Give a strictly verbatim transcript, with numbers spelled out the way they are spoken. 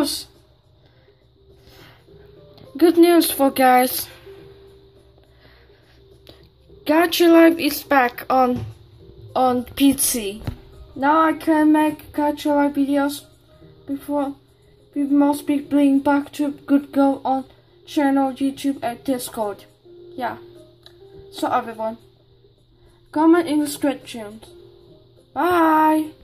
news! Good news for guys. Gacha Live is back on on P C. Now I can make Gacha Live videos before we must be bring back to good go on channel, YouTube and Discord. Yeah. So everyone, comment in the description. Bye!